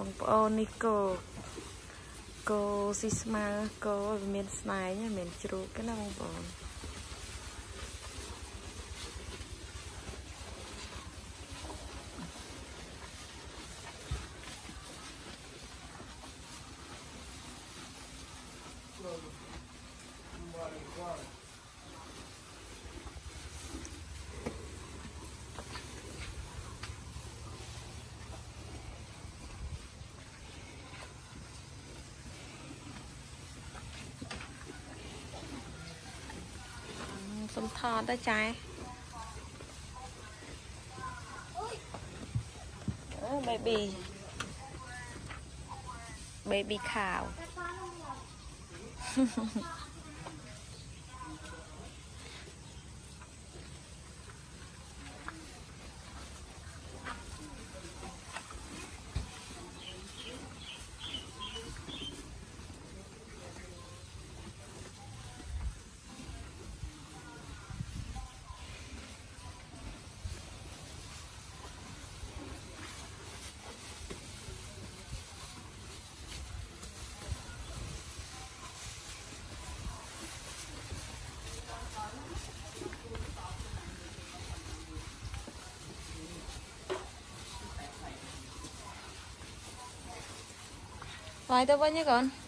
Bông bò ní cô sisma cô miền snai nhá miền chru cái nó bông bò sông thon đó trái baby cow Vài tao bao nhiêu con?